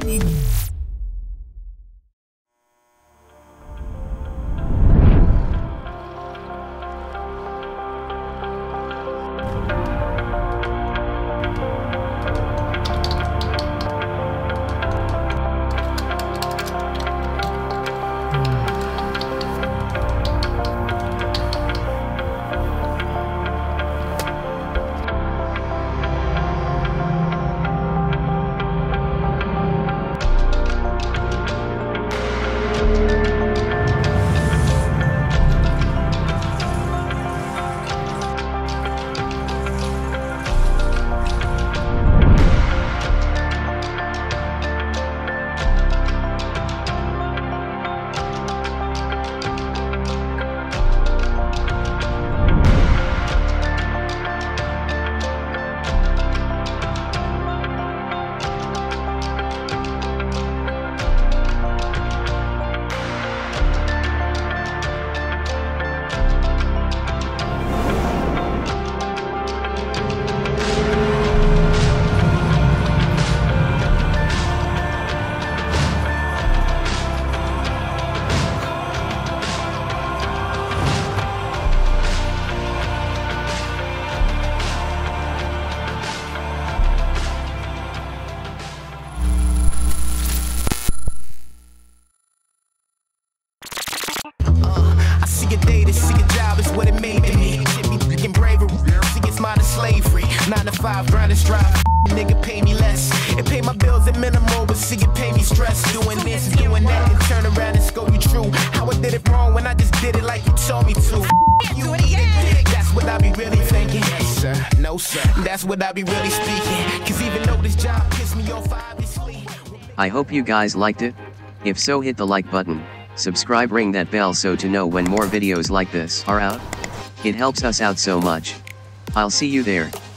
I see a day to see a job is what it made to me. Shit me freaking bravery, see it's mine to slavery. 9 to 5, grind and strive, nigga pay me less. It pay my bills at minimal, but see it pay me stress. Doing this and doing that and turn around and scold you true. How I did it wrong when I just did it like you told me to. You eat a dick, that's what I be really thinking. Yes sir, no sir, that's what I be really speaking. Cause even though this job pissed me off obviously. I hope you guys liked it. If so, hit the like button, subscribe, ring that bell so to know when more videos like this are out. It helps us out so much. I'll see you there.